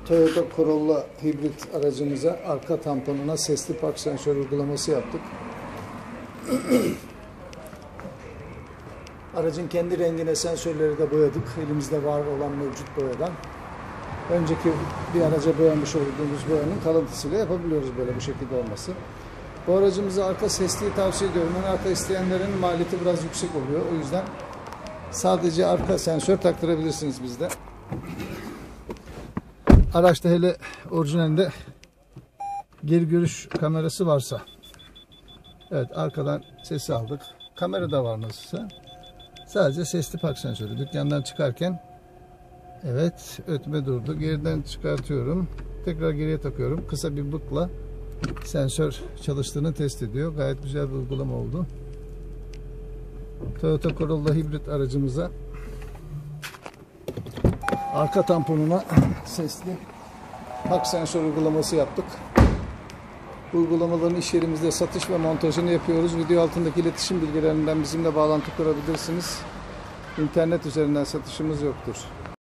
Toyota Corolla hibrit aracımıza arka tamponuna sesli park sensör uygulaması yaptık. Aracın kendi rengine sensörleri de boyadık. Elimizde var olan mevcut boyadan. Önceki bir araca boyamış olduğumuz boyanın kalıntısıyla yapabiliyoruz böyle bu şekilde olması. Bu aracımıza arka sesliği tavsiye ediyorum. Yani arka isteyenlerin maliyeti biraz yüksek oluyor. O yüzden sadece arka sensör taktırabilirsiniz bizde. Araçta hele orijinalinde geri görüş kamerası varsa, evet, arkadan sesi aldık. Kamera da var nasılsa. Sadece sesli park sensörü. Dükkandan çıkarken, evet, ötme durdu. Geriden çıkartıyorum. Tekrar geriye takıyorum. Kısa bir bıkla sensör çalıştığını test ediyor. Gayet güzel bir uygulama oldu. Toyota Corolla hibrit aracımıza arka tamponuna sesli park sensör uygulaması yaptık. Bu uygulamaların iş yerimizde satış ve montajını yapıyoruz. Video altındaki iletişim bilgilerinden bizimle bağlantı kurabilirsiniz. İnternet üzerinden satışımız yoktur.